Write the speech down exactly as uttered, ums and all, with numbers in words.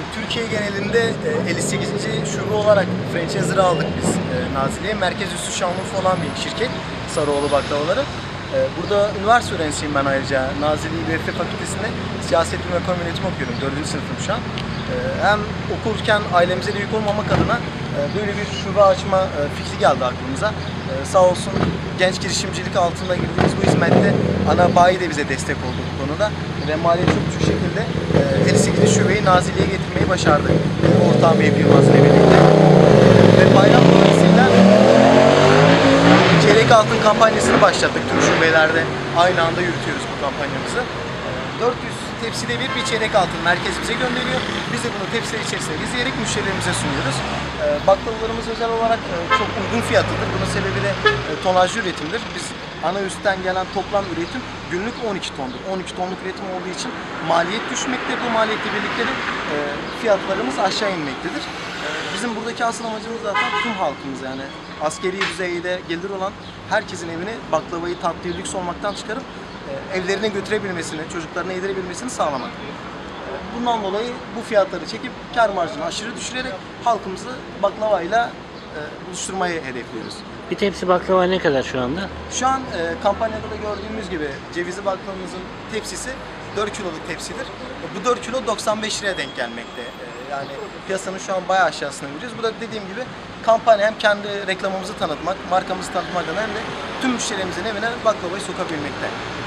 Şimdi Türkiye genelinde elli sekizinci şube olarak franchise'ı aldık biz Nazilli'ye. Merkez üssü Şanlıurfa olan bir şirket, Sarıoğlu Baklavaları. Burada üniversite öğrencisiyim ben ayrıca. Nazilli İ B F Fakültesi'nde siyaset ve ekonomi yönetimi okuyorum. dördüncü sınıfım şu an. Hem okurken ailemize de yük olmamak adına böyle bir şube açma fikri geldi aklımıza. Sağ olsun genç girişimcilik altında girdiğimiz bu hizmette ana bayi de bize destek oldu bu konuda. Ve maliyet çok düşük şekilde elli sekizinci şubeyi Nazilli'ye getirmeyi başardık. Ortağım Eyüp Yılmaz'la birlikte. Ve bayram dolayısıyla çeyrek altın kampanyasını başlattık. Tüm şubelerde aynı anda yürütüyoruz bu kampanyamızı. dört yüz tepside bir bir çeyrek altın merkezimize gönderiyor. Biz de bunu tepsiler içerisine dizleyerek müşterilerimize sunuyoruz. Baklavalarımız özel olarak çok uygun fiyatlıdır. Bunun sebebi de tonajlı üretimdir. Biz ana üstten gelen toplam üretim günlük on iki tondur. on iki tonluk üretim olduğu için maliyet düşmekte. Bu maliyetle birlikte de fiyatlarımız aşağı inmektedir. Bizim buradaki asıl amacımız zaten tüm halkımız, yani askeri düzeyde gelir olan herkesin evine baklavayı tatlıyı lüks olmaktan çıkarıp evlerine götürebilmesini, çocuklarına yedirebilmesini sağlamak. Bundan dolayı bu fiyatları çekip kar marjını aşırı düşürerek halkımızı baklavayla buluşturmayı hedefliyoruz. Bir tepsi baklava ne kadar şu anda? Şu an e, kampanyada da gördüğümüz gibi cevizli baklavamızın tepsisi dört kiloluk tepsidir. Bu dört kilo doksan beş liraya denk gelmekte. E, yani piyasanın şu an bayağı aşağısına gidiyoruz. Bu da dediğim gibi kampanya hem kendi reklamımızı tanıtmak, markamızı tanıtmak adına hem de tüm müşterilerimizin evine baklavayı sokabilmekte.